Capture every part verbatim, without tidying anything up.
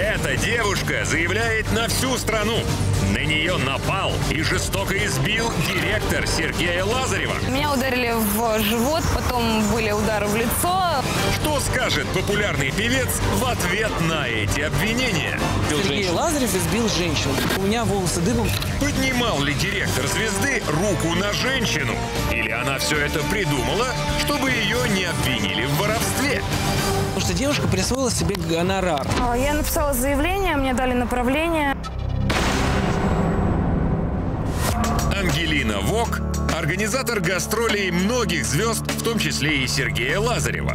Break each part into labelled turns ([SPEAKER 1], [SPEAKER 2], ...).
[SPEAKER 1] Эта девушка заявляет на всю страну. На нее напал и жестоко избил директор Сергея Лазарева.
[SPEAKER 2] Меня ударили в живот, потом были удары в лицо.
[SPEAKER 1] Что скажет популярный певец в ответ на эти обвинения?
[SPEAKER 3] Сергей Лазарев избил женщину. У меня волосы дыбом.
[SPEAKER 1] Поднимал ли директор «Звезды» руку на женщину? Или она все это придумала, чтобы ее не обвинили в воровстве?
[SPEAKER 3] Потому что девушка присвоила себе гонорар.
[SPEAKER 2] Я написала заявление, мне дали направление.
[SPEAKER 1] Ангелина Вок – организатор гастролей многих звезд, в том числе и Сергея Лазарева.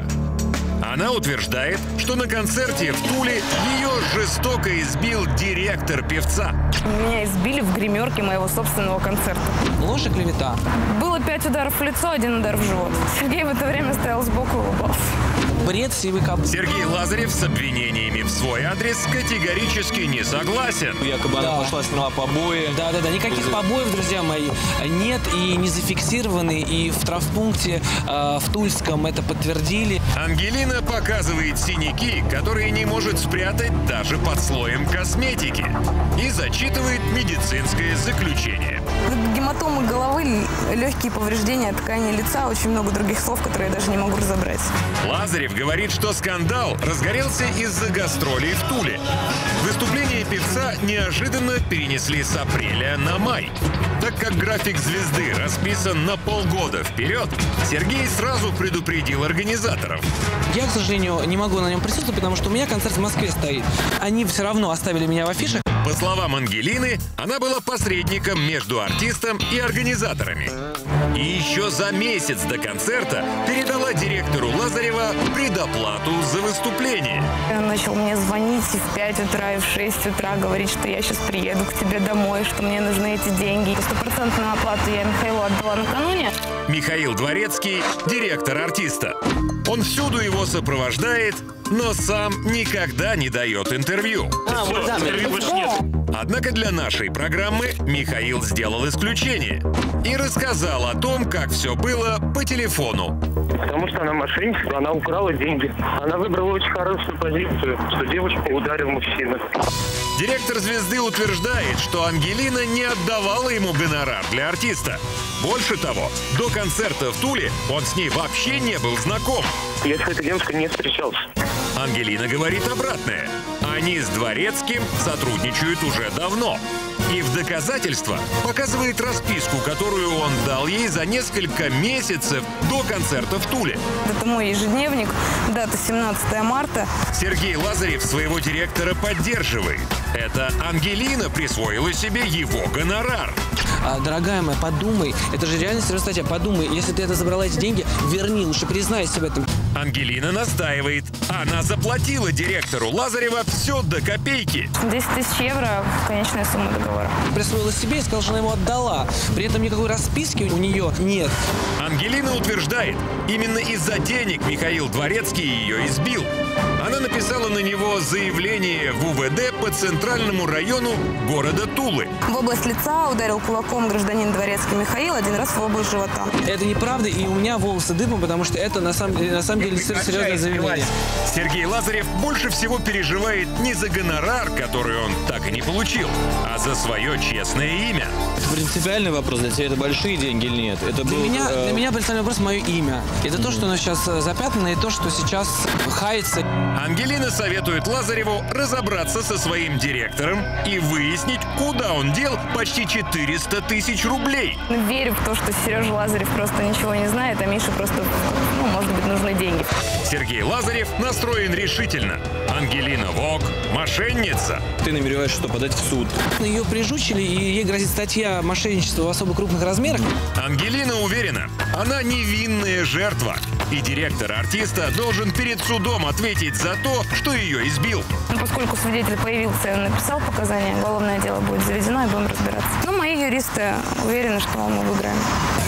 [SPEAKER 1] Она утверждает, что на концерте в Туле ее жестоко избил директор певца.
[SPEAKER 2] Меня избили в гримерке моего собственного концерта.
[SPEAKER 3] Ложь и клевета.
[SPEAKER 2] Было пять ударов в лицо, один удар в живот. Сергей в это время стоял сбоку и улыбался.
[SPEAKER 3] Бред сивый кап.
[SPEAKER 1] Сергей Лазарев с обвинениями в свой адрес категорически не согласен.
[SPEAKER 4] Якобы
[SPEAKER 3] Да.
[SPEAKER 4] она пошла, сняла побои.
[SPEAKER 3] Да-да-да, никаких побоев, друзья мои, нет и не зафиксированы. И в травмпункте э, в Тульском это подтвердили.
[SPEAKER 1] Ангелина показывает синяки, которые не может спрятать даже под слоем косметики. И зачитывает медицинское заключение.
[SPEAKER 2] Гематомы головы, легкие повреждения ткани лица, очень много других слов, которые я даже не могу разобрать.
[SPEAKER 1] Лазарев говорит, что скандал разгорелся из-за гастролей в Туле. Выступление певца неожиданно перенесли с апреля на май. Так как график «Звезды» расписан на полгода вперед, Сергей сразу предупредил организаторов.
[SPEAKER 3] Я, к сожалению, не могу на нем присутствовать, потому что у меня концерт в Москве стоит. Они все равно оставили меня в афишах.
[SPEAKER 1] По словам Ангелины, она была посредником между артистом и организаторами. И еще за месяц до концерта передала директору Лазарева предоплату за выступление.
[SPEAKER 2] Он начал мне звонить и в пять утра, и в шесть утра, говорить, что я сейчас приеду к тебе домой, что мне нужны эти деньги. Стопроцентную оплату я Михаилу отдала накануне.
[SPEAKER 1] Михаил Дворецкий – директор артиста. Он всюду его сопровождает, но сам никогда не дает интервью.
[SPEAKER 4] А, вот да, интервью больше нет.
[SPEAKER 1] Однако для нашей программы Михаил сделал исключение и рассказал о том, как все было по телефону.
[SPEAKER 5] Потому что она мошенница, она украла деньги. Она выбрала очень хорошую позицию, что девушку ударил мужчина.
[SPEAKER 1] Директор «Звезды» утверждает, что Ангелина не отдавала ему гонорар для артиста. Больше того, до концерта в Туле он с ней вообще не был знаком.
[SPEAKER 5] Я с этой девушкой не встречался.
[SPEAKER 1] Ангелина говорит обратное. Они с Дворецким сотрудничают уже давно. И в доказательство показывает расписку, которую он дал ей за несколько месяцев до концерта в Туле.
[SPEAKER 2] Это мой ежедневник, дата семнадцатое марта.
[SPEAKER 1] Сергей Лазарев своего директора поддерживает. Это Ангелина присвоила себе его гонорар.
[SPEAKER 3] А, дорогая моя, подумай, это же реально серьезная статья. Подумай, если ты это забрала эти деньги, верни, лучше признайся в этом.
[SPEAKER 1] Ангелина настаивает. Она заплатила директору Лазарева все до копейки.
[SPEAKER 2] десять тысяч евро – конечная сумма договора.
[SPEAKER 3] Присвоила себе и сказала, что она ему отдала. При этом никакой расписки у нее нет.
[SPEAKER 1] Ангелина утверждает, именно из-за денег Михаил Дворецкий ее избил. Она написала на него заявление в УВД по центральному району города Тулы.
[SPEAKER 2] В область лица ударил кулаком гражданин Дворецкий Михаил, один раз в область живота.
[SPEAKER 3] Это неправда, и у меня волосы дыбом, потому что это на самом, на самом деле серьезное заявление.
[SPEAKER 1] Сергей Лазарев больше всего переживает не за гонорар, который он так и не получил, а за свое честное имя.
[SPEAKER 4] Принципиальный вопрос, для тебя это большие деньги или нет? Это
[SPEAKER 3] Для
[SPEAKER 4] был,
[SPEAKER 3] меня,
[SPEAKER 4] э,
[SPEAKER 3] для меня принципиальный вопрос мое имя. Это то, что оно сейчас запятнано, и то, что сейчас хается.
[SPEAKER 1] Ангелина советует Лазареву разобраться со своим директором и выяснить, куда он дел почти четыреста тысяч рублей.
[SPEAKER 2] Верю в то, что Сережа Лазарев просто ничего не знает, а Мише просто, ну, может быть, нужны деньги.
[SPEAKER 1] Сергей Лазарев настроен решительно. Ангелина Вок – мошенница.
[SPEAKER 4] Ты намереваешься что, подать в суд?
[SPEAKER 3] Ее прижучили, и ей грозит статья мошенничества в особо крупных размерах.
[SPEAKER 1] Ангелина уверена, она невинная жертва. И директор артиста должен перед судом ответить за то, что ее избил.
[SPEAKER 2] Но поскольку свидетель появился и он написал показания, уголовное дело будет заведено и будем разбираться. Но мои юристы уверены, что мы выиграем.